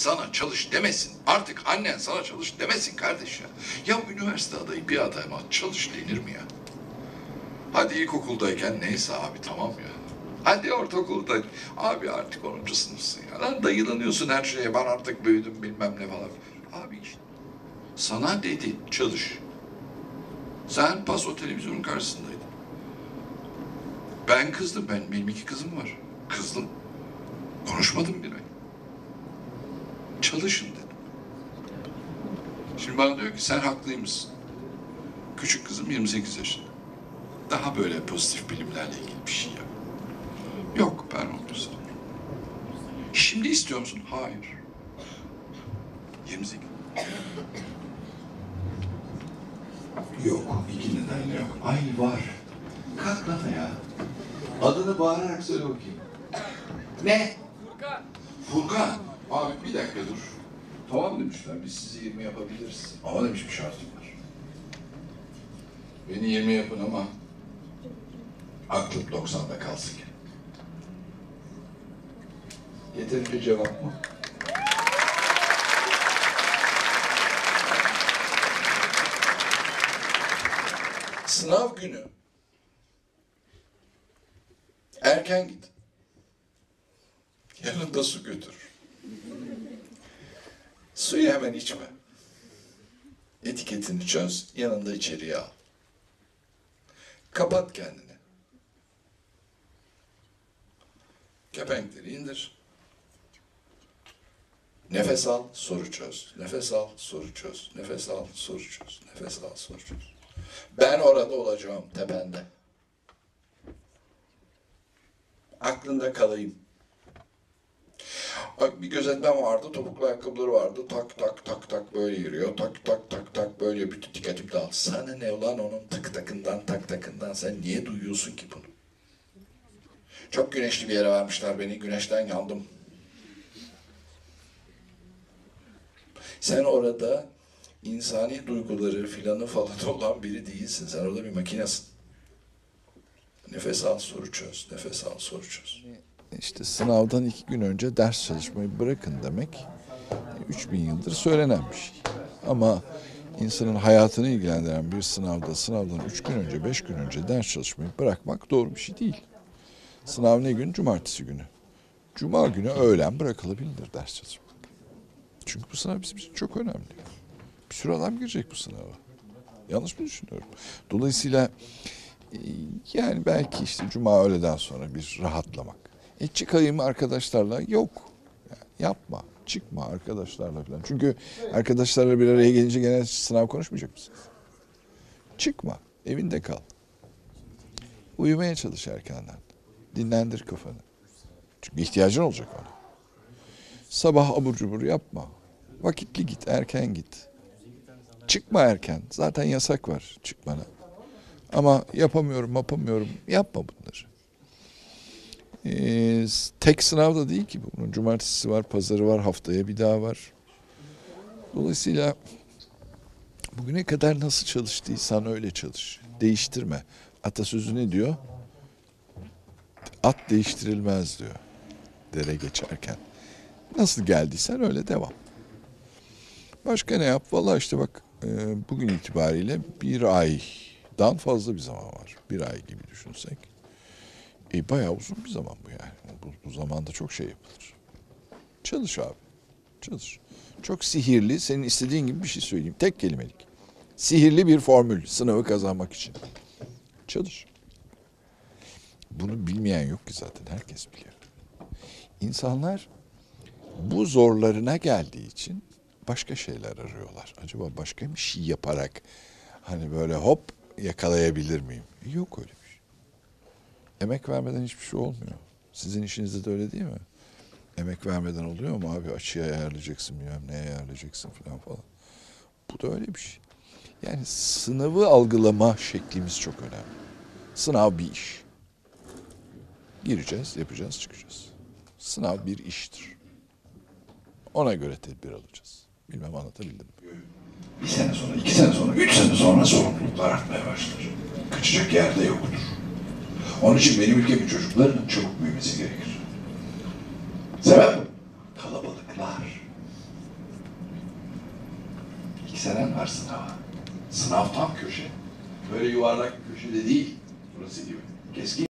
sana çalış demesin. Artık annen sana çalış demesin kardeş ya. Ya üniversite adayı bir adama çalış denir mi ya? Hadi ilkokuldayken neyse abi tamam ya. Hadi ortaokulda abi artık 10. sınıfsın ya. Lan dayılanıyorsun her şeye, ben artık büyüdüm bilmem ne falan. Abi işte sana dedi çalış. Sen paso televizyonun karşısındaydın. Ben kızdım, benim 2 kızım var. Kızdım. Konuşmadım bile. Çalışın dedim. Şimdi bana diyor ki sen haklıymışsın. Küçük kızım 28 yaşında. Daha böyle pozitif bilimlerle ilgili bir şey yap. Yok, ben onu sanıyorum. Şimdi istiyor musun? Hayır. 28. Yok, 2 neden yok. Ay var. Kalk lan ya. Adını bağırarak söyle bakayım. Ne? Furkan. Furkan. Abi bir dakika dur. Tamam demişler, biz sizi 20 yapabiliriz. Ama demiş bir şartım var. Beni 20 yapın ama aklım 90'da kalsın. Yeterince cevap mı? Sınav günü erken git. Yanında su götür. Suyu hemen içme. Etiketini çöz, yanında içeriye al. Kapat kendini. Kepenkleri indir. Nefes al, soru çöz. Nefes al, soru çöz. Nefes al, soru çöz. Nefes al, soru çöz. Ben orada olacağım, tepende. Aklında kalayım. Bir gözetmen vardı, topuklu ayakkabıları vardı. Tak tak tak tak böyle yürüyor. Tak tak tak tak böyle bütün dikkatimi dağıldı. Sana ne olan onun tık takından tak takından, sen niye duyuyorsun ki bunu? Çok güneşli bir yere vermişler beni. Güneşten yandım. Sen orada insani duyguları filanı falan olan biri değilsin. Sen orada bir makinesin. Nefes al, soru çöz. Nefes al, soru çöz. İşte sınavdan 2 gün önce ders çalışmayı bırakın demek 3000 yıldır söylenen bir şey. Ama insanın hayatını ilgilendiren bir sınavdan 3 gün önce, 5 gün önce ders çalışmayı bırakmak doğru bir şey değil. Sınav ne gün? Cumartesi günü. Cuma günü öğlen bırakılabilir ders çalışmak. Çünkü bu sınav bizim için çok önemli. Bir sürü adam girecek bu sınava. Yanlış mı düşünüyorum? Dolayısıyla yani belki işte cuma öğleden sonra bir rahatlamak. Çıkayım arkadaşlarla, yok. Yani yapma, çıkma arkadaşlarla falan. Çünkü arkadaşlarla bir araya gelince gene sınav konuşmayacak mısınız? Çıkma, evinde kal. Uyumaya çalış erkenden. Dinlendir kafanı. Çünkü ihtiyacın olacak ona. Sabah abur cubur yapma. Vakitli git, erken git. Çıkma erken. Zaten yasak var çıkmana. Ama yapamıyorum, yapma bunları. Tek sınav da değil ki bu. Bunun cumartesi var, pazarı var, haftaya bir daha var. Dolayısıyla bugüne kadar nasıl çalıştıysan öyle çalış. Değiştirme. Atasözü ne diyor? At değiştirilmez diyor. Dere geçerken. Nasıl geldiysen öyle devam. Başka ne yap? Vallahi işte bak bugün itibariyle 1 aydan fazla bir zaman var. 1 ay gibi düşünsek. Bayağı uzun bir zaman bu yani. Bu zamanda çok şey yapılır. Çalış abi. Çalış. Çok sihirli, senin istediğin gibi bir şey söyleyeyim. Tek kelimelik. Sihirli bir formül sınavı kazanmak için. Çalış. Bunu bilmeyen yok ki zaten. Herkes biliyor. İnsanlar bu zorlarına geldiği için başka şeyler arıyorlar. Acaba başka bir şey yaparak hani böyle hop yakalayabilir miyim? Yok öyle bir şey. Emek vermeden hiçbir şey olmuyor. Sizin işinizde de öyle değil mi? Emek vermeden oluyor mu abi? Açıya ayarlayacaksın, bilmem neye ayarlayacaksın falan. Bu da öyle bir şey. Yani sınavı algılama şeklimiz çok önemli. Sınav bir iş. Gireceğiz, yapacağız, çıkacağız. Sınav bir iştir. Ona göre tedbir alacağız. Bilmem anlatabildim mi? 1 sene sonra, 2 sene sonra, 3 sene sonra sorumluluklar artmaya başlar. Kaçacak yer de yoktur. Onun için benim ülkemin çocuklarının çabuk büyümesi gerekir. Sebep? Kalabalıklar. İlk senen var sınava. Sınav tam köşe. Böyle yuvarlak bir köşede değil. Burası gibi. Keskin